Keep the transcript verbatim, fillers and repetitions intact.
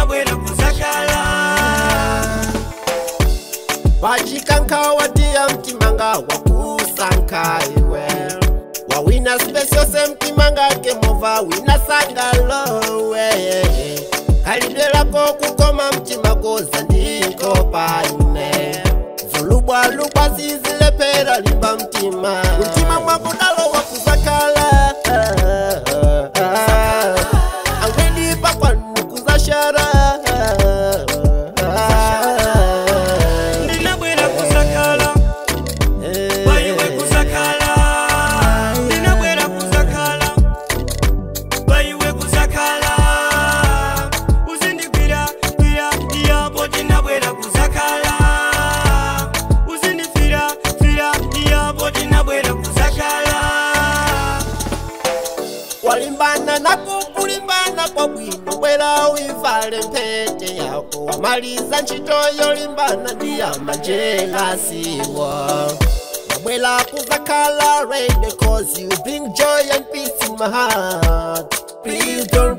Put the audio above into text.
ndinabwera kuzakala Bajikanka watia mtimanga wakusanka iwe Wawina special se mtimanga kemova wina sangalo we Kalide lako kukoma mtimako zandiko paine Zulubwa lubwa zizile pera limba mtima Mtima mwako nalo wakuzakala Angwedi pakwa nukuza shara ndinabwera kuzakala baiwe kuzakala ndinabwera kuzakala baiwe kuzakala uzindipira pira yapo ndinabwera kuzakala uzindipira pira yapo ndinabwera kuzakala Walimbana na kukulimbana kwa bwino Bwela uivale mpete yako Wamaliza nchitoyo limbana Ndiya majenga siwa Bwela kuzakala rain Cause you bring joy and peace in my heart Please don't